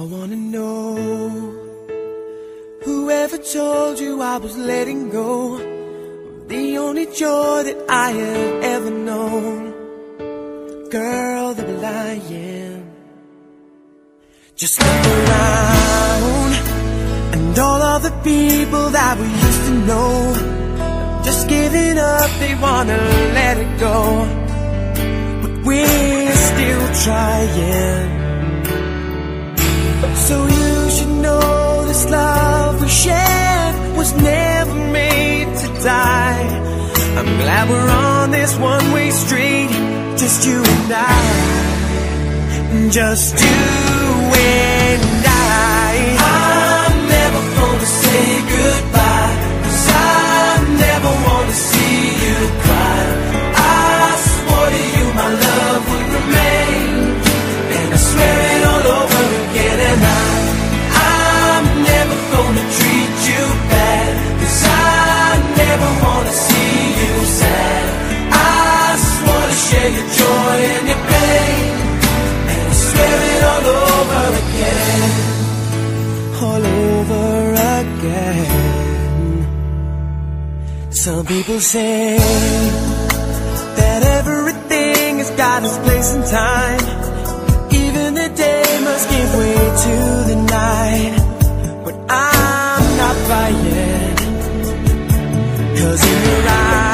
wanna know, whoever told you I was letting go, the only joy that I have ever known. Girl, they were lying. Just look around, and all of the people that we used to know, just giving up, they wanna let it go. But we're still trying. So you should know this love we shared was never made to die. I'm glad we're on this one-way street, just you and I, just you and I. I'm never gonna say goodbye, 'cause I never wanna see you cry. I swore to you my love would remain, and I swear it all over again. And I'm never gonna treat you bad, 'cause I never wanna see you sad. I swore to share your joy and your pain, and I swear it all over again. All over again. Some people say that everything has got its place and time. Even the day must give way to the night. But I'm not buying, 'cause in your eyes